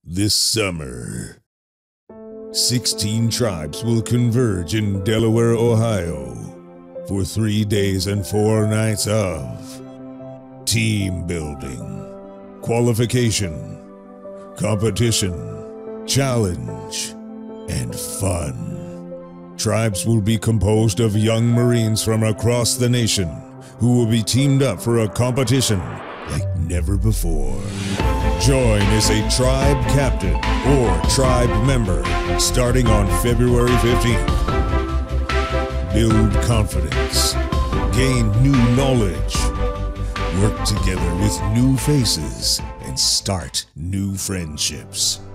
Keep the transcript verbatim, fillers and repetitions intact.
This summer, sixteen tribes will converge in Delaware, Ohio, for three days and four nights of team building, qualification, competition, challenge, and fun. Tribes will be composed of young Marines from across the nation who will be teamed up for a competition like never before. Join as a tribe captain or tribe member starting on February fifteenth. Build confidence, gain new knowledge, work together with new faces, and start new friendships.